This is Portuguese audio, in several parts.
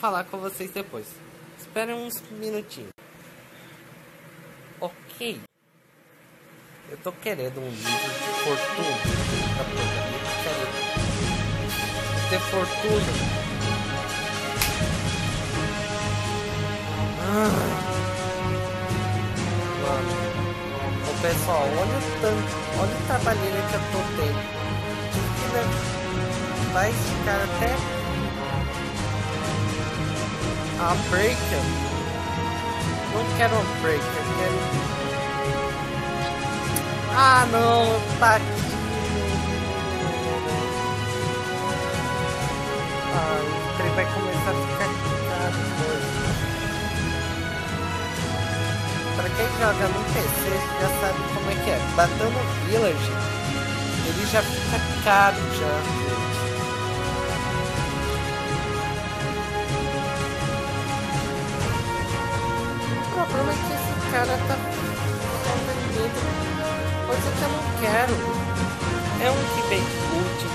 falar com vocês depois. Esperem uns minutinhos. Ok. Eu tô querendo um livro de fortuna. De fortuna. Mano. Ô pessoal, olha o tanto. Olha o trabalheiro que eu tô tendo. Vai ficar até a breaker. Não quero um breaker, eu quero. Ah não, tá aqui. Ah, o trem vai começar a ficar caro. Pra quem joga no PC já sabe como é que é. Batendo Village, ele já fica caro já. O problema é que esse cara tá vendendo coisa que eu não quero. É um que vende útil.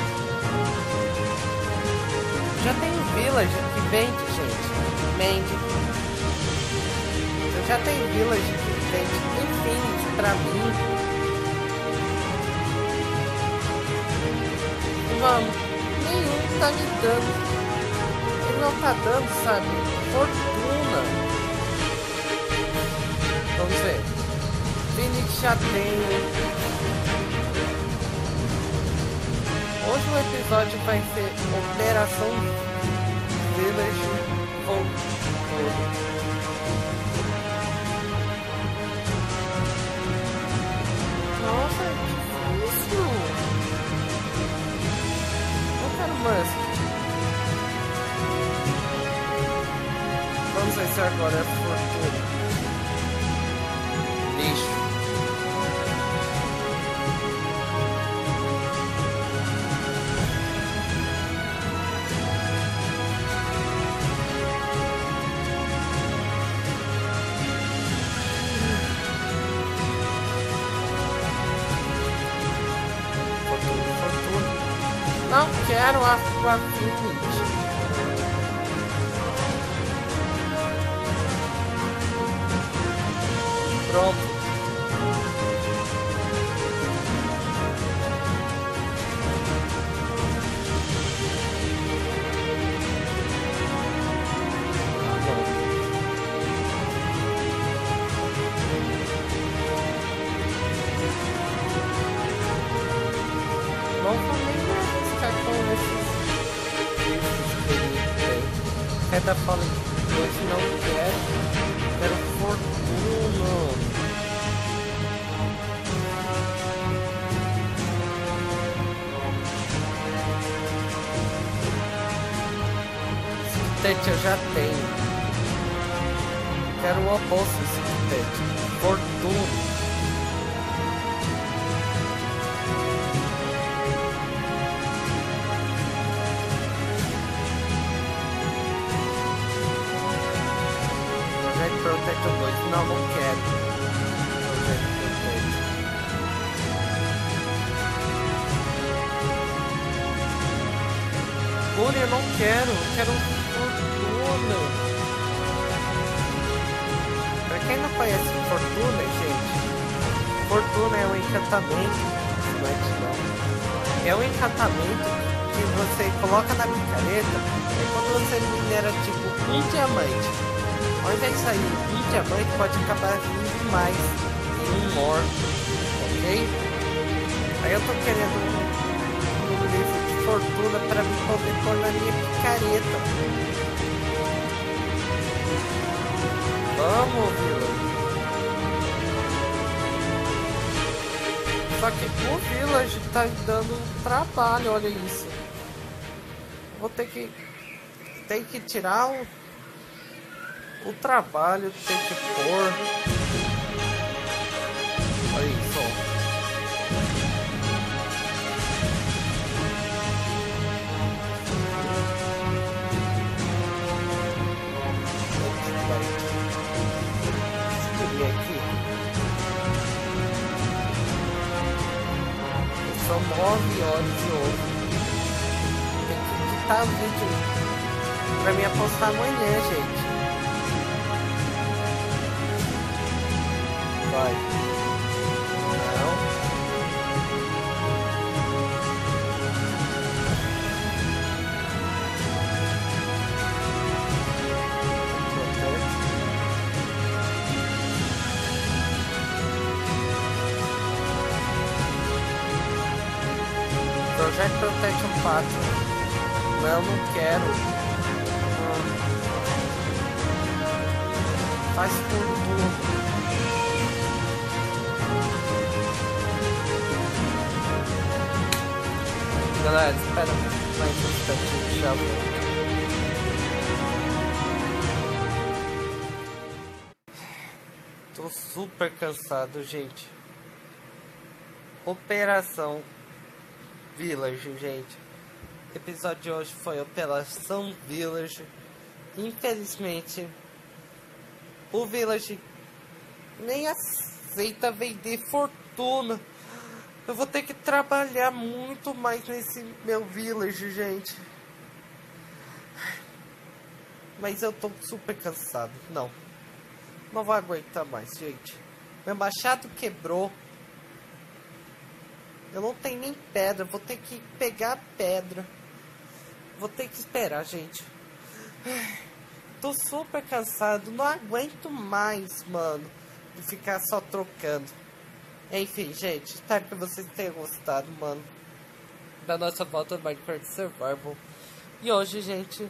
Já tem um Village que vende, gente. Vende. Eu já tenho Village que vende Infinity pra mim. Mano, nenhum tá me dando. Ele não tá dando, sabe? Fortuna. Vamos ver. Infinity já tem. Hoje o episódio vai ser Operação Village Voltou. Nossa, é difícil. Eu quero mais. Vamos ver se agora é fortuna. Lixo. Não quero a Infinity. Pronto. Não vou nem arriscar com esses livros que ele tem. Cada fala de coisa não quero. Quero fortuna. Tete eu já tenho. Quero o oposto desse Tete. Fortuna. Protector 2, não, não quero. Olha, eu não quero, eu quero fortuna. Pra quem não conhece fortuna, gente, fortuna é um encantamento. É um encantamento que você coloca na picareta e quando você minera tipo um diamante. Ao invés de sair um diamante, pode acabar vindo mais em um more, ok? Aí eu tô querendo um livro de fortuna para me poder pôr na minha picareta. Vamos, Village. Só que o Village tá dando trabalho, olha isso. Vou ter que tirar o trabalho, tem que pôr. Olha isso. Subir aqui. São 9 horas de ouro. Tem que editar o vídeo. pra mim apostar amanhã, gente. Vai. Não. Project Protection 4. Não, não quero. Faz tudo. Galera, espera mais um instante, já volto. Tô super cansado, gente. Operação Village, gente. O episódio de hoje foi Operação Village. Infelizmente, o Village nem aceita vender fortuna. Eu vou ter que trabalhar muito mais nesse meu Village, gente. Mas eu tô super cansado. Não vou aguentar mais, gente. Meu machado quebrou. Eu não tenho nem pedra. Vou ter que pegar a pedra. Vou ter que esperar, gente. Tô super cansado. Não aguento mais, mano, de ficar só trocando. Enfim, gente. Espero que vocês tenham gostado, mano, da nossa volta ao Minecraft Survival. E hoje, gente,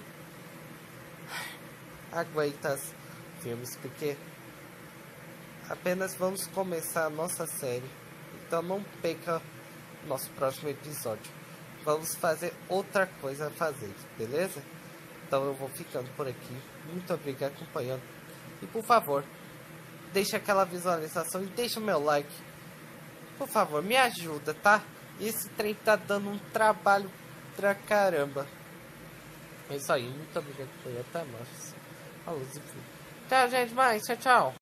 aguenta os filmes, porque apenas vamos começar a nossa série. Então não perca nosso próximo episódio. Vamos fazer outra coisa a fazer, beleza? Então eu vou ficando por aqui. Muito obrigado acompanhando. E por favor, deixa aquela visualização e deixa o meu like. Por favor, me ajuda, tá? Esse trem tá dando um trabalho pra caramba. É isso aí. Muito obrigado por acompanhar. Até mais. Falou, tchau, gente. Mais. Tchau, tchau.